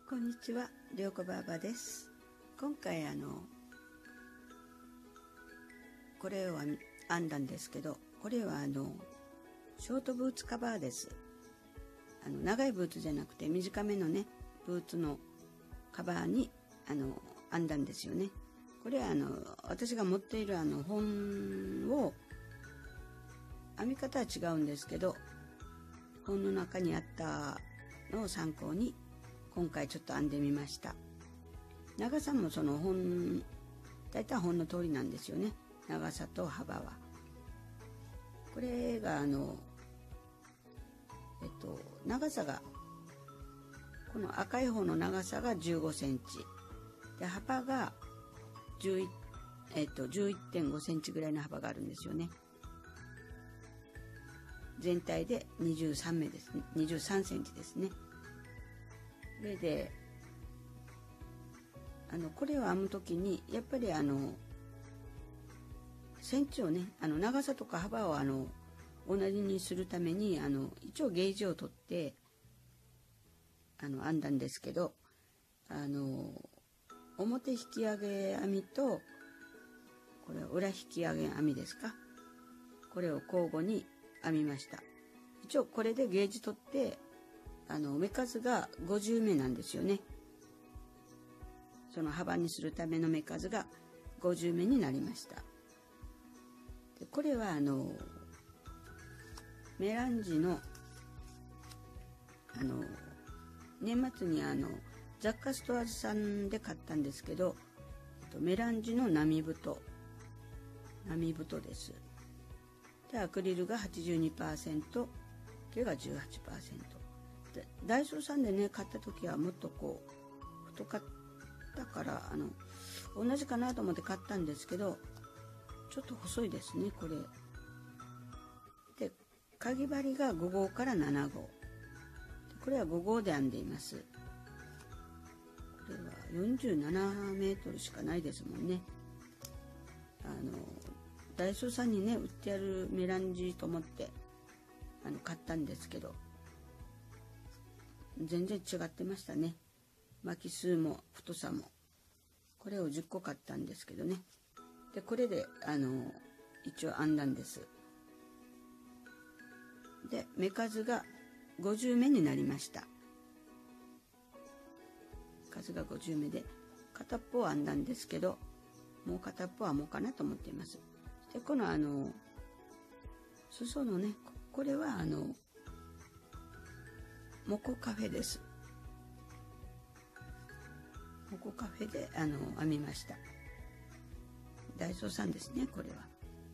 こんにちは、りょうこばあばです。今回これを編んだんですけど、これはショートブーツカバーです。長いブーツじゃなくて短めのねブーツのカバーに編んだんですよね。これは私が持っている本を編み方は違うんですけど、本の中にあったのを参考に今回ちょっと編んでみました。長さもその本だいたい本の通りなんですよね、長さと幅は。これが長さがこの赤い方の長さが15センチで、幅が11.5センチぐらいの幅があるんですよね。全体で23センチですね。それでこれを編むときにやっぱりセンチをね長さとか幅を同じにするために一応ゲージを取って編んだんですけど、表引き上げ編みとこれは裏引き上げ編みですか、これを交互に編みました。一応これでゲージ取って目数が50目なんですよね。その幅にするための目数が50目になりました。でこれはメランジの年末に雑貨ストアーズさんで買ったんですけど、メランジの波太です。でアクリルが 82%、これが 18%。でダイソーさんでね買った時はもっとこう太かったから同じかなと思って買ったんですけど、ちょっと細いですねこれ。でかぎ針が5号から7号、これは5号で編んでいます。これは47メートルしかないですもんね。ダイソーさんにね売ってあるメランジと思って買ったんですけど、全然違ってましたね。巻き数も太さも。これを10個買ったんですけどね。でこれで一応編んだんです。で目数が50目になりました。数が50目で片っぽを編んだんですけど、もう片っぽはもうかなと思っています。でこの裾のね、これはモコカフェです。モコカフェで編みました。ダイソーさんですね。これは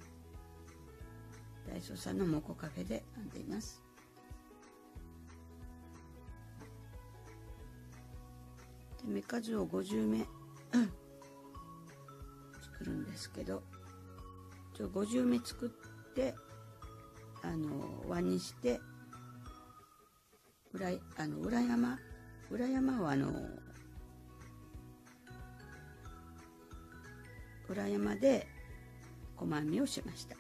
ダイソーさんのモコカフェで編んでいます。で目数を50目作るんですけど、50目作って輪にして裏山を裏山で細編みをしました。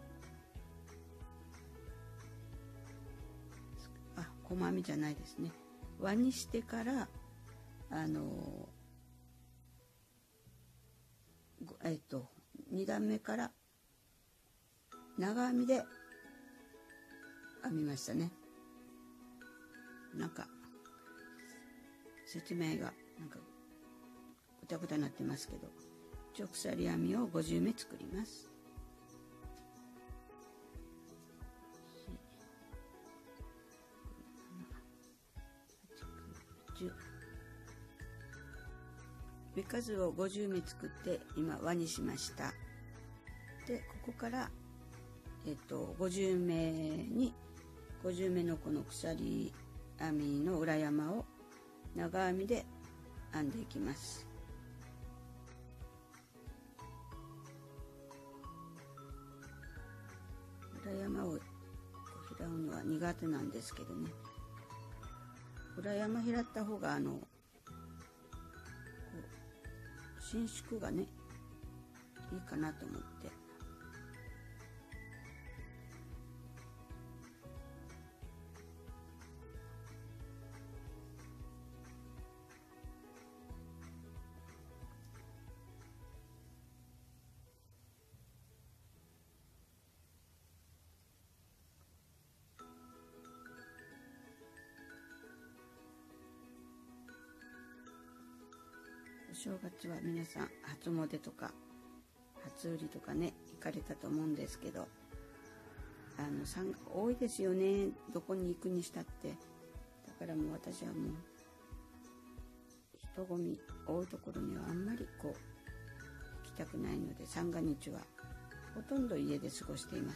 細編みじゃないですね。輪にしてから2段目から長編みで編みましたね。なんか説明がなんかぐたぐたになってますけど、一応鎖編みを50目作ります。目数を50目作って今輪にしました。でここから50目のこの鎖編みの裏山を長編みで編んでいきます。裏山を拾うのは苦手なんですけどね、裏山拾った方が伸縮がねいいかなと思って。 お正月は皆さん初詣とか初売りとかね行かれたと思うんですけど、多いですよね、どこに行くにしたって。だからもう私はもう人混み多いところにはあんまりこう行きたくないので、三が日はほとんど家で過ごしています。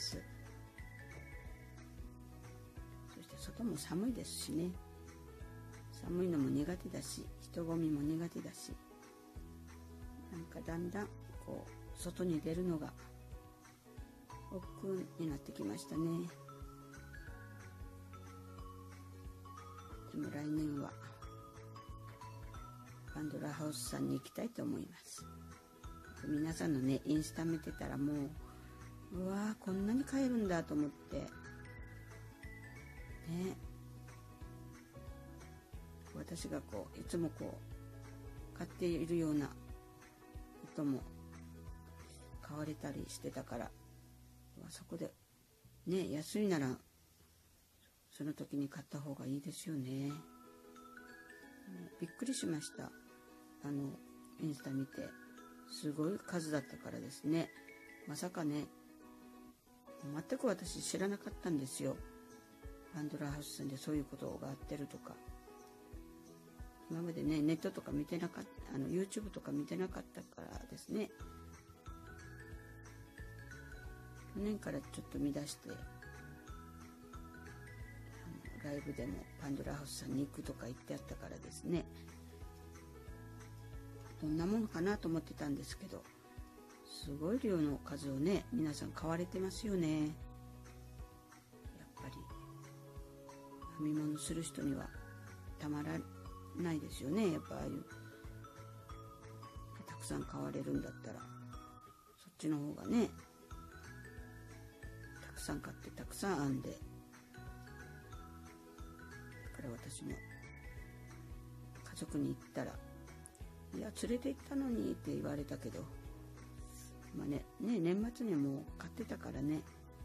そして外も寒いですしね、寒いのも苦手だし、人混みも苦手だし、なんかだんだんこう外に出るのが億劫になってきましたね。でも来年はパンドラハウスさんに行きたいと思います。皆さんのねインスタ見てたらもうわーこんなに買えるんだと思ってね、私がこういつもこう買っているような糸も買われたりしてたから、そこでね安いならその時に買った方がいいですよね。びっくりしました。インスタ見てすごい数だったからですね。まさかね、全く私知らなかったんですよ。パンドラハウスさんでそういうことがあってるとか。今までねネットとか見てなかった、YouTube とか見てなかったからですね。去年からちょっと見出してライブでもパンドラハウスさんに行くとか言ってあったからですね、どんなものかなと思ってたんですけど、すごい量の数をね皆さん買われてますよね。やっぱり編み物する人にはたまらないですよね。やっぱああいうたくさん買われるんだったらそっちの方がね、たくさん買ってたくさん編んで、だから私も家族に行ったらいや連れて行ったのにって言われたけど、まあね年末にもう買ってたからね、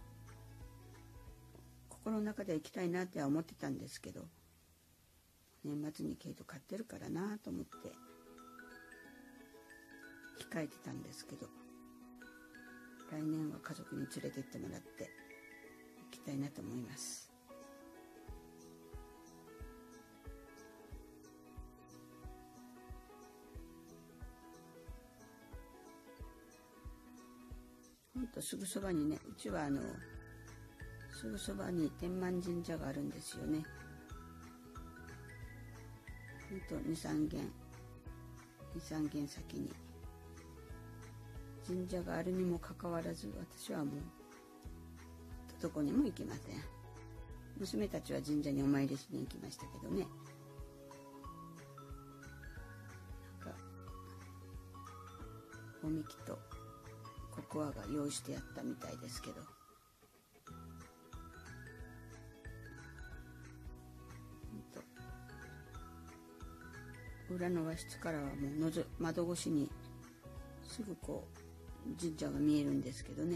心の中では行きたいなっては思ってたんですけど、年末にケイト買ってるからなと思って控えてたんですけど、来年は家族に連れて行ってもらって行きたいなと思います。ほんとすぐそばにね、うちはすぐそばに天満神社があるんですよね。ほんと2、3軒先に神社があるにもかかわらず、私はもうどこにも行きません。娘たちは神社にお参りしに行きましたけどね、なんかおみきとココアが用意してやったみたいですけど、裏の和室からはもう窓越しにすぐこう神社が見えるんですけどね、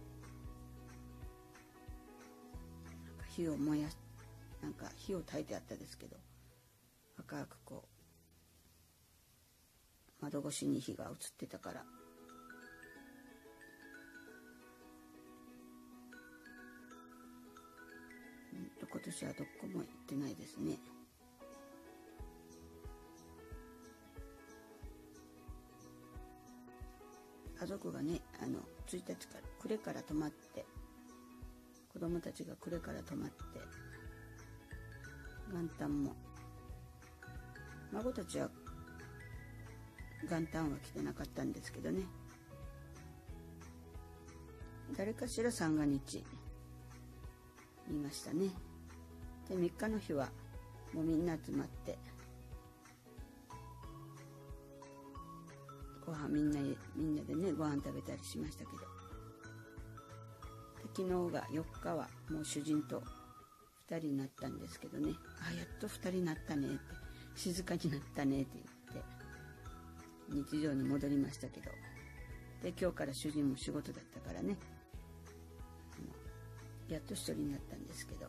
火を燃やしなんか火を焚いてあったですけど、赤くこう窓越しに火が映ってたから、今年はどこも行ってないですね。家族がね1日から暮れから泊まって、子供たちが暮れから泊まって、元旦も孫たちは元旦は来てなかったんですけどね、誰かしら三が日言いましたね。で3日の日はもうみんな集まってご飯みんなでねご飯食べたりしましたけど、で昨日が4日はもう主人と2人になったんですけどね、やっと2人になったねって、静かになったねって言って日常に戻りましたけど、で今日から主人も仕事だったからね、やっと1人になったんですけど、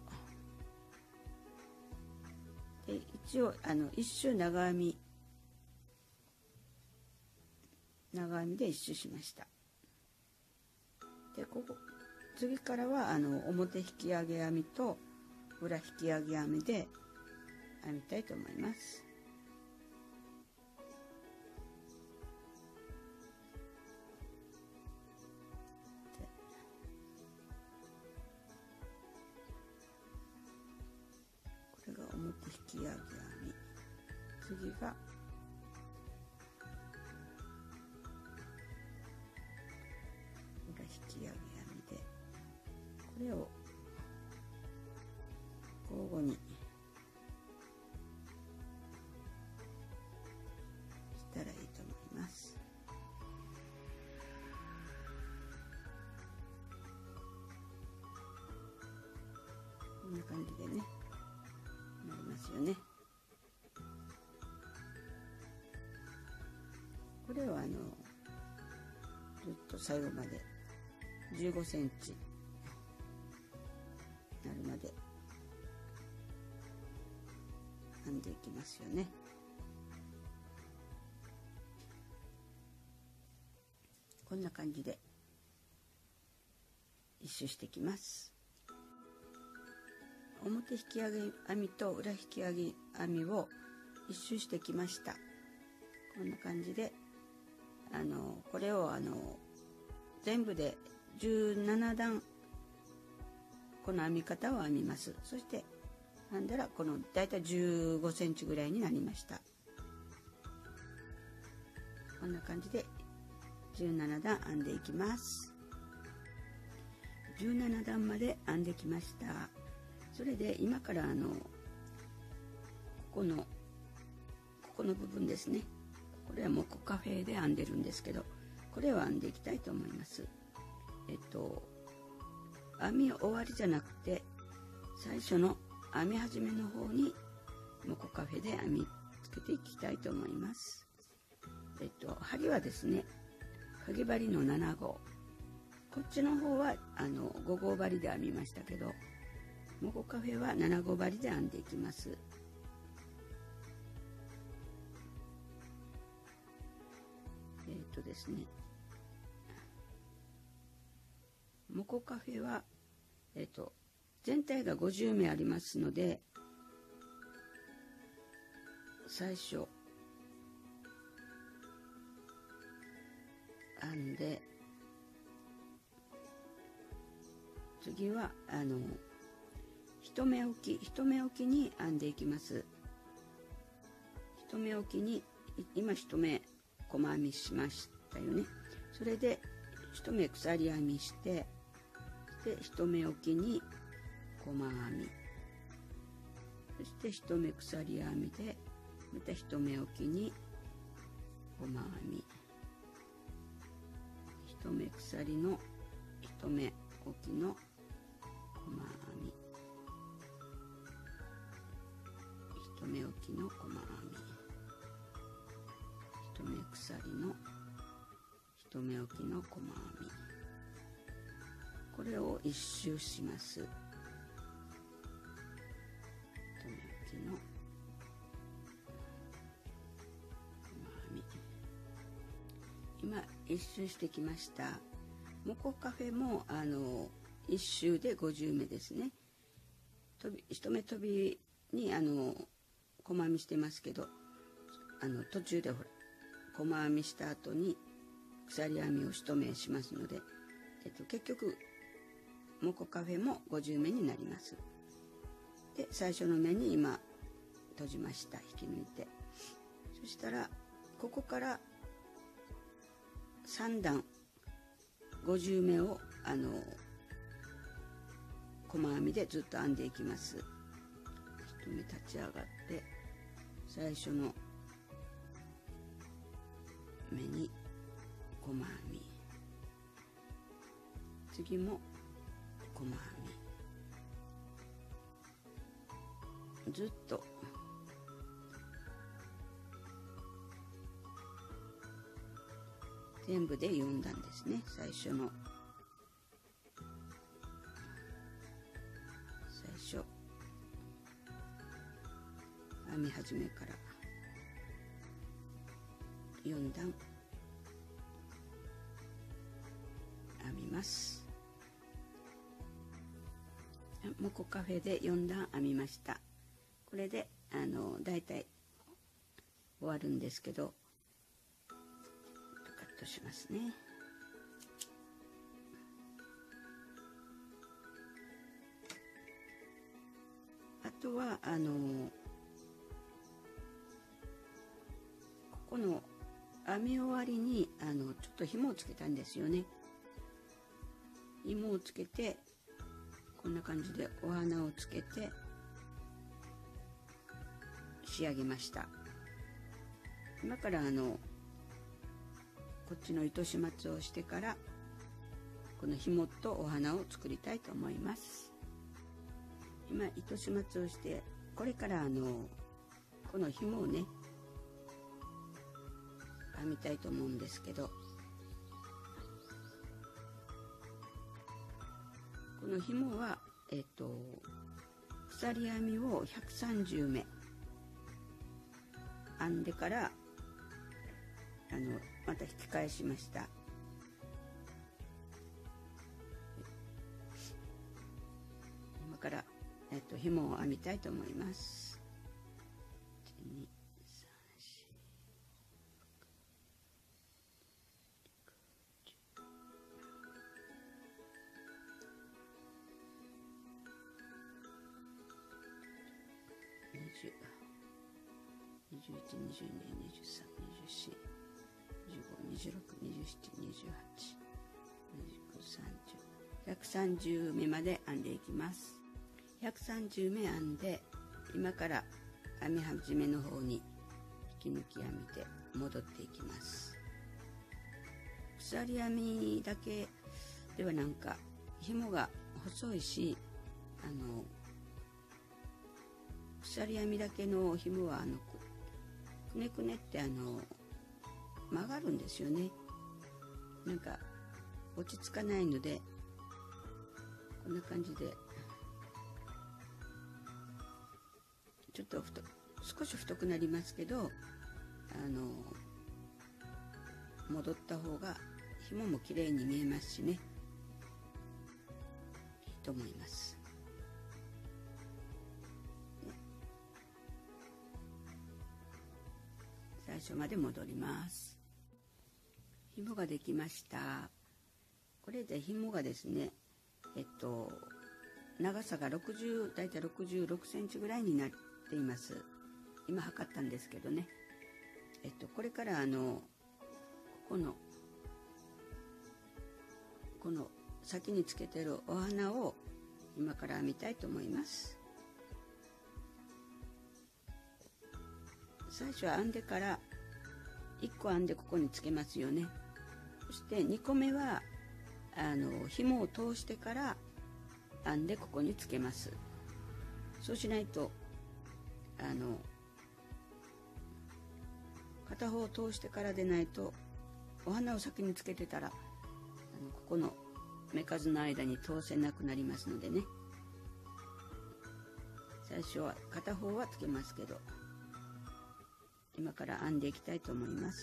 で一応一周長編み長編みで1周しました。で次からは表引き上げ編みと裏引き上げ編みで編みたいと思います。これが表引き上げ編み、次が裏引き上げ編みで、これを交互にしたらいいと思います。こんな感じでね、なりますよね。これをずっと最後まで15センチなるまで編んでいきますよね。こんな感じで一周してきます。表引き上げ編みと裏引き上げ編みを一周してきました。こんな感じでこれを全部で17段この編み方を編みます。そして編んだらこのだいたい15センチぐらいになりました。こんな感じで17段編んでいきます。17段まで編んできました。それで今からここの部分ですね。これはモコカフェで編んでるんですけど、これを編んでいきたいと思います。編み終わりじゃなくて最初の編み始めの方にモコカフェで編みつけていきたいと思います。針はですね、かぎ針の7号、こっちの方は5号針で編みましたけど、モコカフェは7号針で編んでいきます。ですね、モコカフェは全体が50目ありますので、最初編んで、次は1目置きに編んでいきます。1目置きに今1目細編みしましたよね。それで1目鎖編みして、で1目置きに細編み、そして1目鎖編みでまた1目置きに細編み、1目鎖の1目置きの細編み、1目置きの細編み、1目鎖の1目置きの細編み、これを1周します。1目置きの細編み、今1周してきました。モコカフェも1周で50目ですね。1目飛びに細編みしてますけど、途中でほら細編みした後に鎖編みを1目しますので、結局モコカフェも50目になります。で最初の目に今閉じました。引き抜いて、そしたらここから3段50目を細編みでずっと編んでいきます。1目立ち上がって最初の目に細編み、次も細編み、ずっと全部で4段ですね。最初編み始めから4段ます。モコカフェで4段編みました。これでだいたい終わるんですけど、カットしますね。あとはここの編み終わりにちょっと紐をつけたんですよね。紐をつけてこんな感じでお花をつけて仕上げました。今からこっちの糸始末をしてからこの紐とお花を作りたいと思います。今糸始末をして、これからこの紐をね編みたいと思うんですけど、この紐は鎖編みを130目編んでからまた引き返しました。今から紐を編みたいと思います。130目まで編んでいきます。130目編んで、今から編み始めの方に引き抜き編みで戻っていきます。鎖編みだけではなんか紐が細いし、鎖編みだけの紐はくねくねって曲がるんですよね。なんか落ち着かないので、こんな感じでちょっと少し太くなりますけど、戻った方が紐も綺麗に見えますしね、いいと思います。最初まで戻ります。紐ができました。これで紐がですね、長さがだいたい66センチぐらいになっています。今測ったんですけどね。これからこの先につけてるお花を今から編みたいと思います。最初は編んでから1個編んでここにつけますよね。そして2個目は紐を通してから編んでここにつけます。そうしないと片方を通してからでないと、お花を先につけてたらここの目数の間に通せなくなりますのでね、最初は片方はつけますけど、今から編んでいきたいと思います。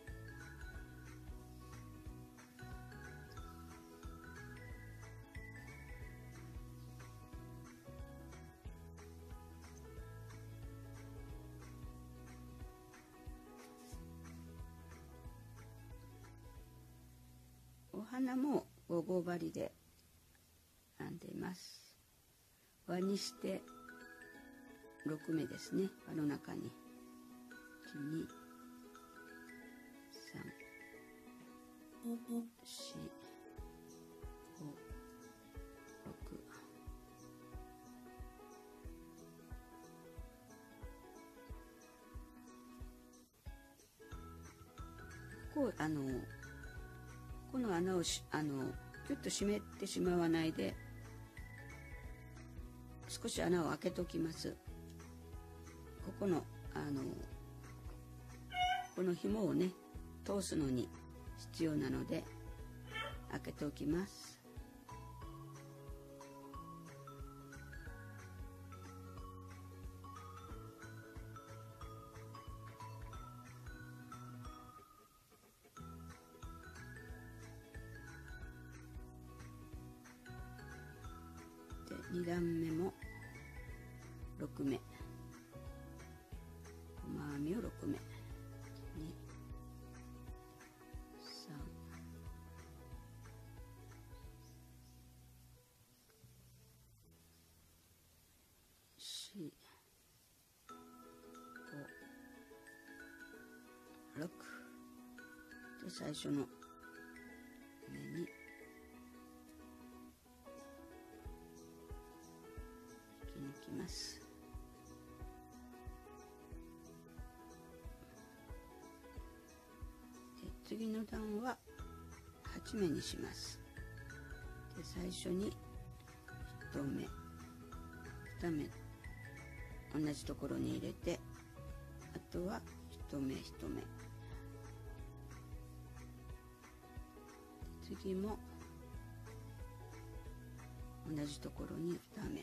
お花も5号針で編んでいます。輪にして6目ですね。輪の中に1、2、3、4、5、6、この穴をキュッと閉めてしまわないで、少し穴を開けときます。この紐をね通すのに必要なので開けておきます。 2段目も6目、細編みを6目、2、3、4、5、6で最初の目に引き抜きます。で次の段は8目にします。で最初に1目2目同じところに入れて、あとは1目1目、次も同じところに2目、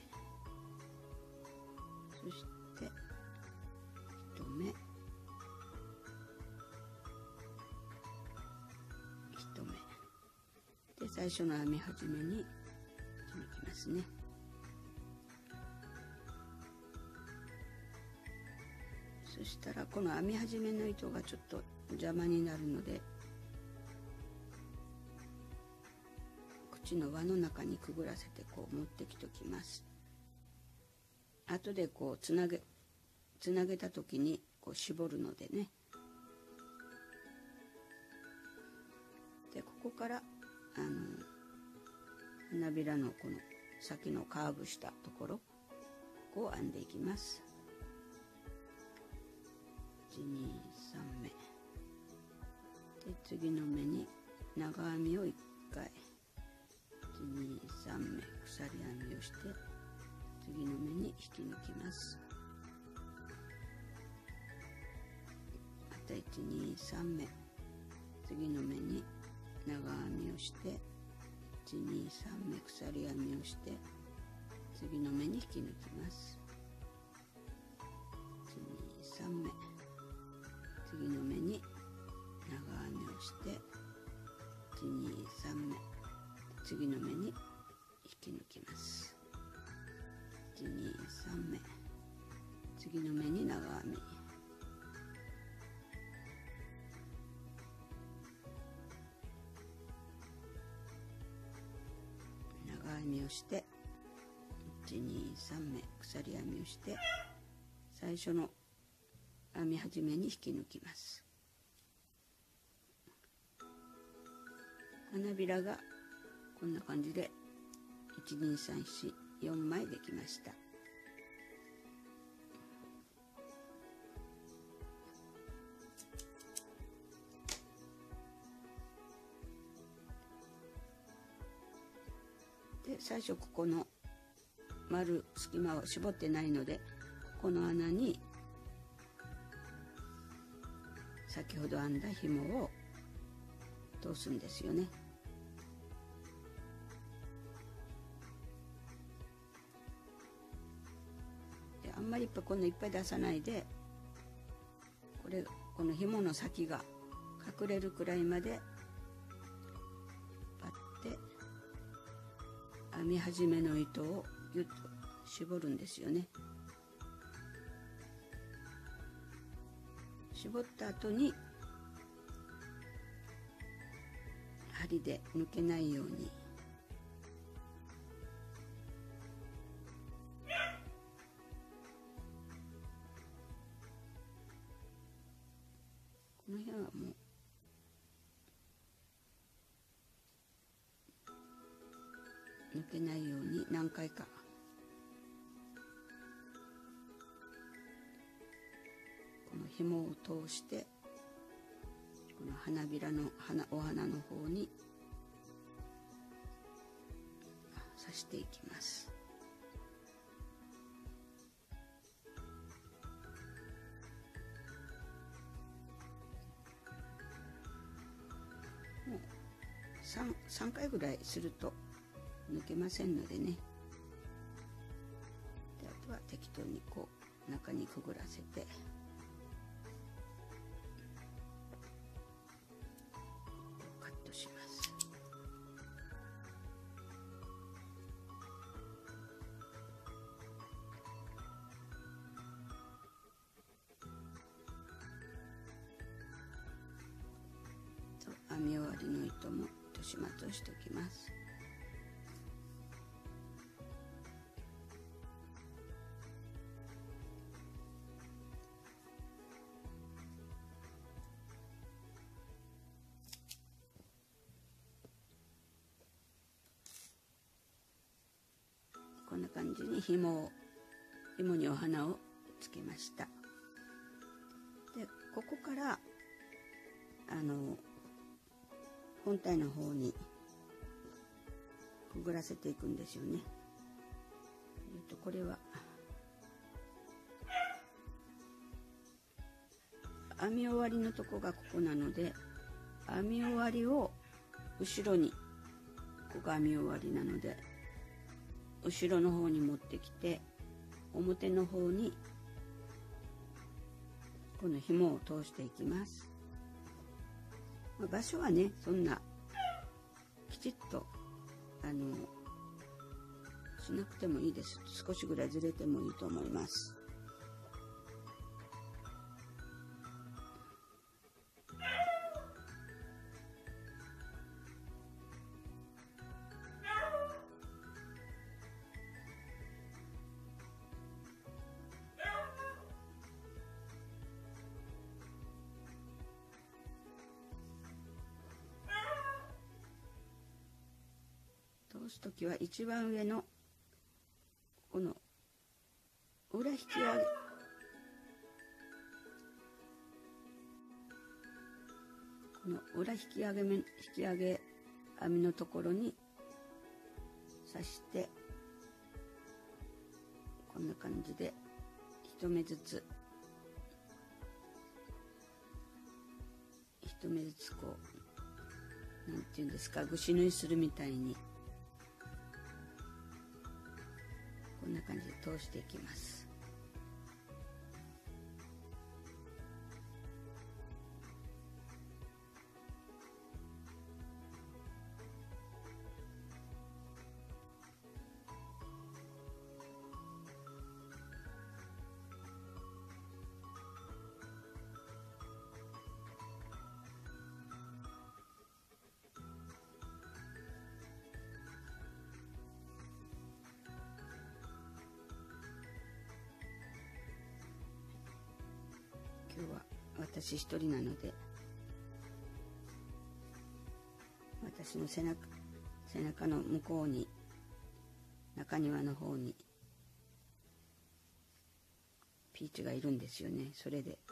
そして1目1目で最初の編み始めに引き抜きますね。そしたらこの編み始めの糸がちょっと邪魔になるので、口の輪の中にくぐらせてこう持ってきておきます。後でこうつなげた時にこう絞るのでね。でここから花びらのこの先のカーブしたところ、ここを編んでいきます。1、2、3目で次の目に長編みを1回、1、2、3目鎖編みをして次の目に引き抜きます。また1、2、3目次の目に長編みをして、1、2、3目鎖編みをして次の目に引き抜きます。1、2、3目次の目に長編みをして、1、2、3目次の目に引き抜きます。1、2、3目次の目に長編み、長編みをして、1、2、3目鎖編みをして最初の編み始めに引き抜きます。花びらがこんな感じで1、2、3、4、4枚できました。で最初ここの隙間を絞ってないので、この穴に先ほど編んだ紐を通すんですよね。であんまりこのいっぱい出さないで、この紐の先が隠れるくらいまでパッて編み始めの糸をギュッと絞るんですよね。絞った後に針で抜けないようにこの辺はもう抜けないように何回かこの紐を通してこの花びらのお花の方に刺していきます。もう 3回ぐらいすると抜けませんのでね。であとは適当にこう中にくぐらせてカットします。 編み終わりの糸も糸始末をしておきます。こんな感じに紐にお花をつけました。でここから本体の方にくぐらせていくんですよね。これは編み終わりのとこがここなので、編み終わりを後ろに、ここが編み終わりなので後ろの方に持ってきて、表の方にこの紐を通していきます。場所はね、そんなきちっとしなくてもいいです。少しぐらいずれてもいいと思います。通す時は一番上のこの裏引き上げ、この裏引き上げ編みのところに刺して、こんな感じで一目ずつこう、なんていうんですか、ぐし縫いするみたいにこんな感じで通していきます。今日は私一人なので、私の背中の向こうに、中庭の方にピーチがいるんですよね。それで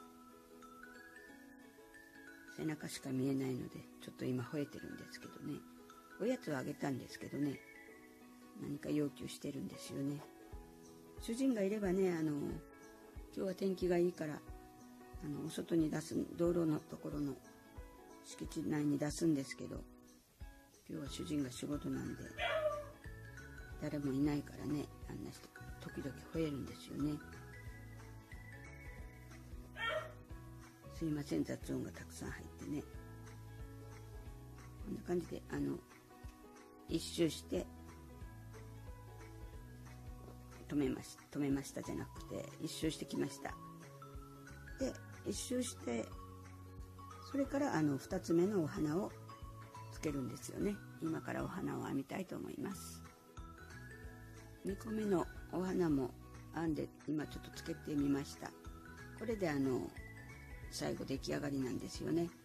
背中しか見えないので、ちょっと今吠えてるんですけどね。おやつをあげたんですけどね、何か要求してるんですよね。主人がいればね、今日は天気がいいからお外に出す、道路のところの敷地内に出すんですけど、今日は主人が仕事なんで誰もいないからね、あんな人時々吠えるんですよね。すいません、雑音がたくさん入ってね。こんな感じで一周して止めましたじゃなくて、一周してきました。で一周して、それから2つ目のお花をつけるんですよね。今からお花を編みたいと思います。2個目のお花も編んで、今ちょっとつけてみました。これで最後出来上がりなんですよね。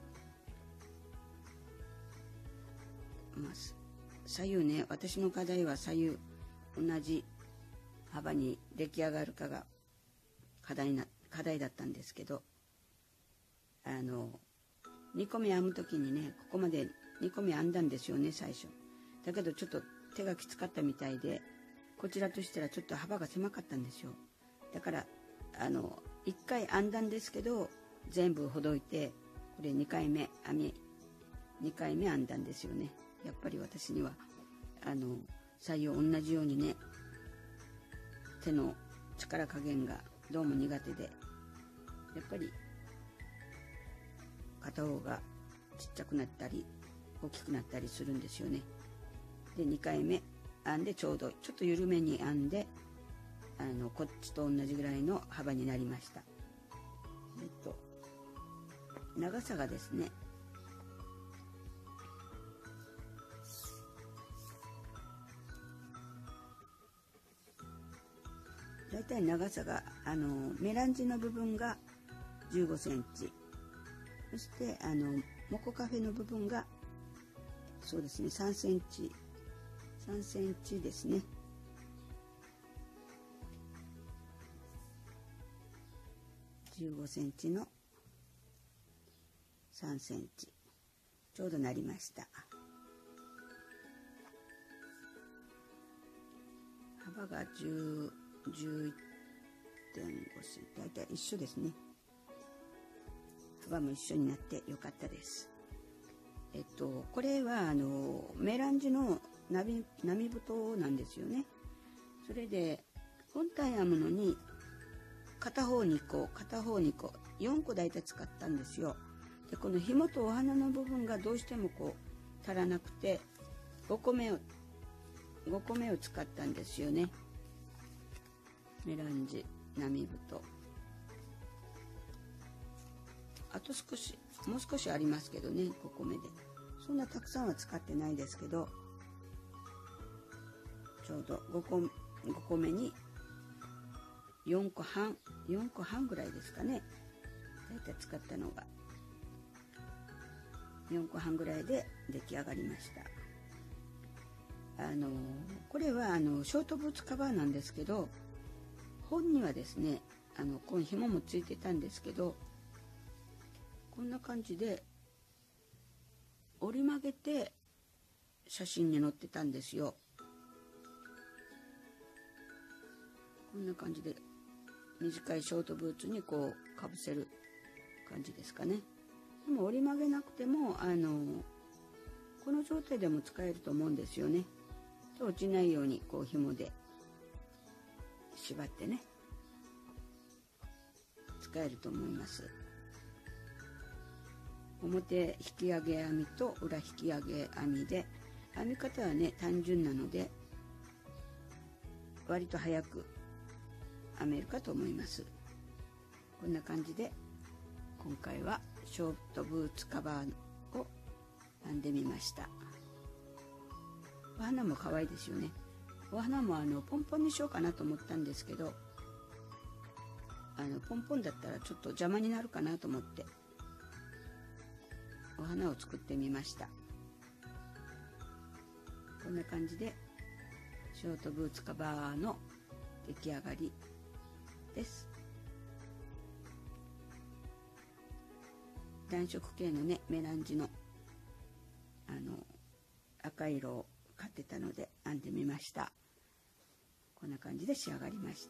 左右ね、私の課題は左右同じ幅に出来上がるかが課題だったんですけど、2個目編む時にね、ここまで2個目編んだんですよね、最初。だけどちょっと手がきつかったみたいで、こちらとしたらちょっと幅が狭かったんですよ。だから1回編んだんですけど、全部ほどいて、これ2回目編んだんですよね。やっぱり私には左右同じようにね、手の力加減がどうも苦手で、やっぱり片方がちっちゃくなったり大きくなったりするんですよね。で2回目編んで、ちょうどちょっと緩めに編んで、こっちと同じぐらいの幅になりました。長さがですね、 体長さがメランジの部分が15センチ、そしてモコカフェの部分がそうですね3センチですね。15センチの3センチちょうどなりました。幅が11.5センチ、だいたい一緒ですね。幅も一緒になってよかったです。これはメランジの波太なんですよね。それで本体編むのに片方2個片方2個4個だいたい使ったんですよ。でこの紐とお花の部分がどうしても足らなくて5個目を使ったんですよね。メランジ波太、あともう少しありますけどね。5個目でそんなたくさんは使ってないですけど、ちょうど5個目に4個半ぐらいですかね。だいたい使ったのが4個半ぐらいで出来上がりました。これはショートブーツカバーなんですけど、本にはですねこの紐もついてたんですけど、こんな感じで折り曲げて写真に載ってたんですよ。こんな感じで短いショートブーツにかぶせる感じですかね。でも折り曲げなくてもこの状態でも使えると思うんですよね。落ちないように紐で縛ってね使えると思います。表引き上げ編みと裏引き上げ編みで、編み方はね単純なので割と早く編めるかと思います。こんな感じで今回はショートブーツカバーを編んでみました。お花も可愛いですよね。お花もポンポンにしようかなと思ったんですけど、ポンポンだったらちょっと邪魔になるかなと思ってお花を作ってみました。こんな感じでショートブーツカバーの出来上がりです。暖色系のねメランジの赤色を買ってたので編んでみました。こんな感じで仕上がりました。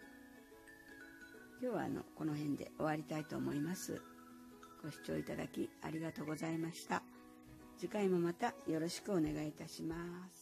今日はこの辺で終わりたいと思います。ご視聴いただきありがとうございました。次回もまたよろしくお願いいたします。